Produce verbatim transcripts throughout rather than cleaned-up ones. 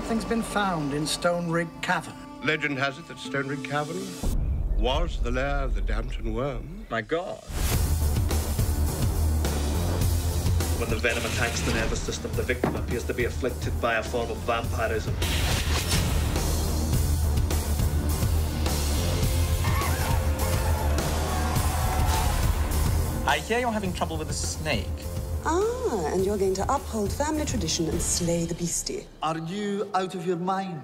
Something's been found in Stone Rig Cavern. Legend has it that Stone Rig Cavern was the lair of the Dampton worm. My God. When the venom attacks the nervous system, the victim appears to be afflicted by a form of vampirism. I hear you're having trouble with a snake. Ah, and you're going to uphold family tradition and slay the beastie. Are you out of your mind?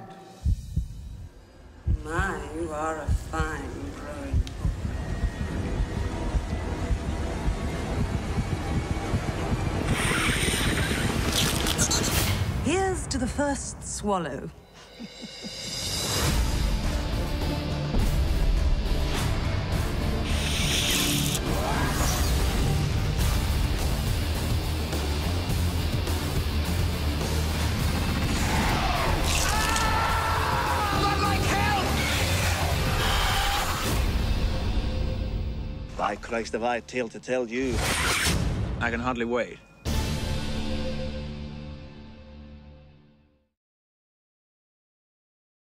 My, you are a fine growing book. Here's to the first swallow. By Christ, have I a tale to tell you. I can hardly wait.